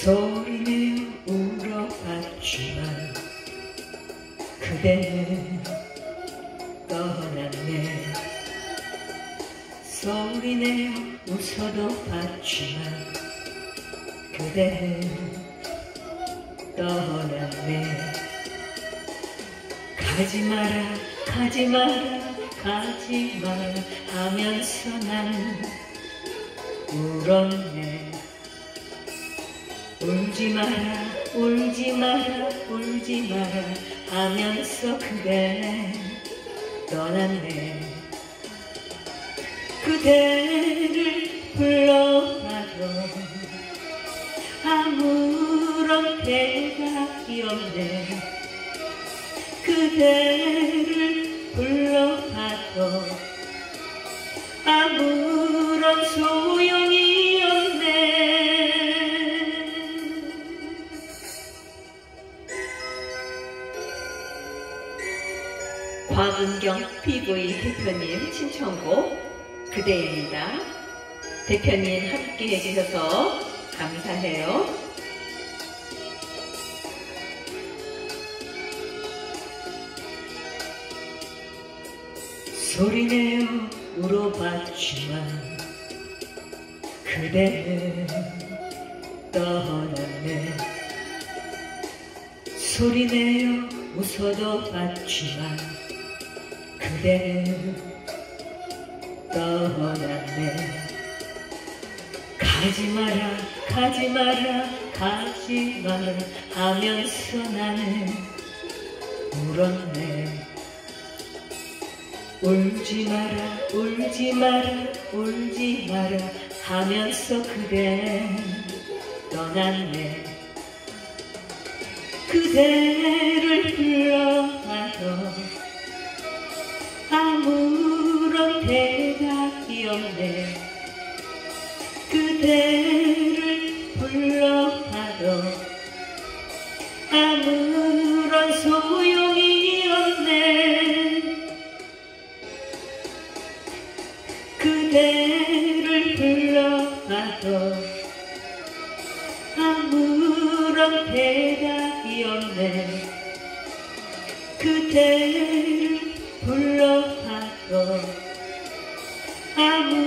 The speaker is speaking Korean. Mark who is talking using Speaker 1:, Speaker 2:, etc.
Speaker 1: 소리내어 울어봤지만 그대는 떠났네. 소리내어 웃어도 봤지만 그대는 떠났네. 가지마라 가지마라 가지마라 하면서 나는 울었네. 울지마라 울지마라 울지마라 하면서 그대 떠났네. 그대를 불러봐도 아무런 대답이 없네. 그대를 불러봐도 아무런 소용이 없네. 곽은경Tv 대표님 신청곡 그대입니다. 대표님 함께 해주셔서 감사해요. 소리내어 울어봤지만 그대는 떠났네. 소리내어 웃어도 봤지만 그대는 떠났네. 가지마라 가지마라 가지마라 하면서 나는 울었네. 울지마라 울지마라 울지마라 하면서 그대 떠났네. 그대를 불러봐도 아무런 대답이 없네. 그대를 불러봐도 아무런 소용이 없네. 그대를 불러봐도 아무런 대답이 없네. 그대를 불러봐도 아무